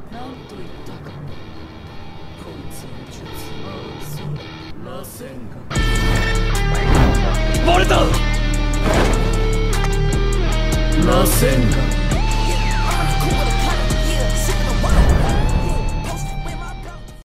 なんと言ったか。こいつの術。ああ、そう螺旋丸。バレた。螺旋丸。